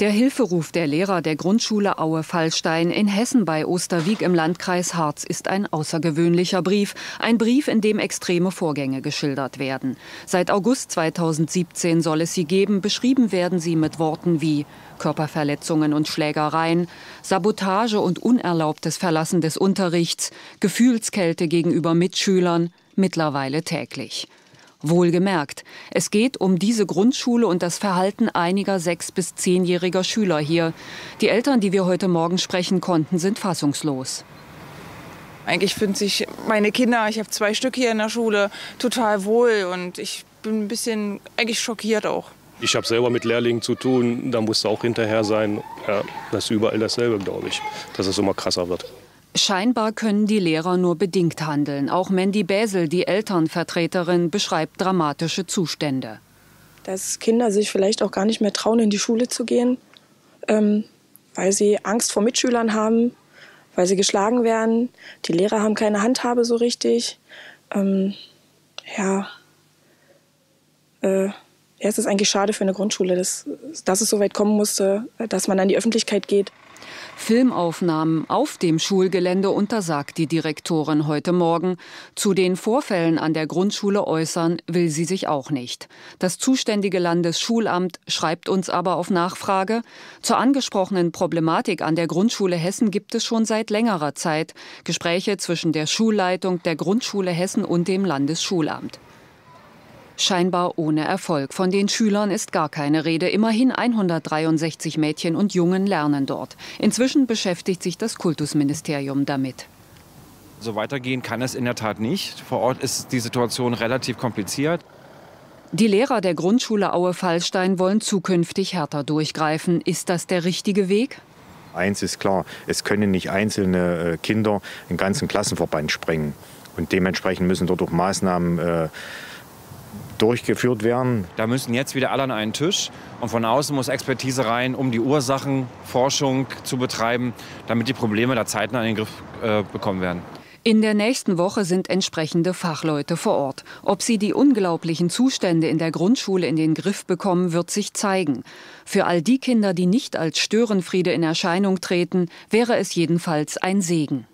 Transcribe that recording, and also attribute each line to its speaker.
Speaker 1: Der Hilferuf der Lehrer der Grundschule Aue-Fallstein in Hessen bei Osterwieck im Landkreis Harz ist ein außergewöhnlicher Brief. Ein Brief, in dem extreme Vorgänge geschildert werden. Seit August 2017 soll es sie geben. Beschrieben werden sie mit Worten wie Körperverletzungen und Schlägereien, Sabotage und unerlaubtes Verlassen des Unterrichts, Gefühlskälte gegenüber Mitschülern, mittlerweile täglich. Wohlgemerkt, es geht um diese Grundschule und das Verhalten einiger 6- bis 10-jähriger Schüler hier. Die Eltern, die wir heute Morgen sprechen konnten, sind fassungslos.
Speaker 2: Eigentlich finden sich meine Kinder, ich habe 2 Stück hier in der Schule, total wohl und ich bin ein bisschen eigentlich schockiert auch.
Speaker 3: Ich habe selber mit Lehrlingen zu tun, da musst du auch hinterher sein. Ja, das ist überall dasselbe, glaube ich, dass es immer krasser wird.
Speaker 1: Scheinbar können die Lehrer nur bedingt handeln. Auch Mandy Bäsel, die Elternvertreterin, beschreibt dramatische Zustände.
Speaker 4: Dass Kinder sich vielleicht auch gar nicht mehr trauen, in die Schule zu gehen, weil sie Angst vor Mitschülern haben, weil sie geschlagen werden. Die Lehrer haben keine Handhabe so richtig. Es ist eigentlich schade für eine Grundschule, dass es so weit kommen musste, dass man an die Öffentlichkeit geht.
Speaker 1: Filmaufnahmen auf dem Schulgelände untersagt die Direktorin heute Morgen. Zu den Vorfällen an der Grundschule äußern will sie sich auch nicht. Das zuständige Landesschulamt schreibt uns aber auf Nachfrage: Zur angesprochenen Problematik an der Grundschule Hessen gibt es schon seit längerer Zeit Gespräche zwischen der Schulleitung der Grundschule Hessen und dem Landesschulamt. Scheinbar ohne Erfolg. Von den Schülern ist gar keine Rede. Immerhin 163 Mädchen und Jungen lernen dort. Inzwischen beschäftigt sich das Kultusministerium damit.
Speaker 5: So weitergehen kann es in der Tat nicht. Vor Ort ist die Situation relativ kompliziert.
Speaker 1: Die Lehrer der Grundschule Aue-Fallstein wollen zukünftig härter durchgreifen. Ist das der richtige Weg?
Speaker 6: Eins ist klar, es können nicht einzelne Kinder einen ganzen Klassenverband sprengen. Und dementsprechend müssen dort auch Maßnahmen durchgeführt werden.
Speaker 5: Da müssen jetzt wieder alle an einen Tisch und von außen muss Expertise rein, um die Ursachenforschung zu betreiben, damit die Probleme da zeitnah in den Griff bekommen werden.
Speaker 1: In der nächsten Woche sind entsprechende Fachleute vor Ort. Ob sie die unglaublichen Zustände in der Grundschule in den Griff bekommen, wird sich zeigen. Für all die Kinder, die nicht als Störenfriede in Erscheinung treten, wäre es jedenfalls ein Segen.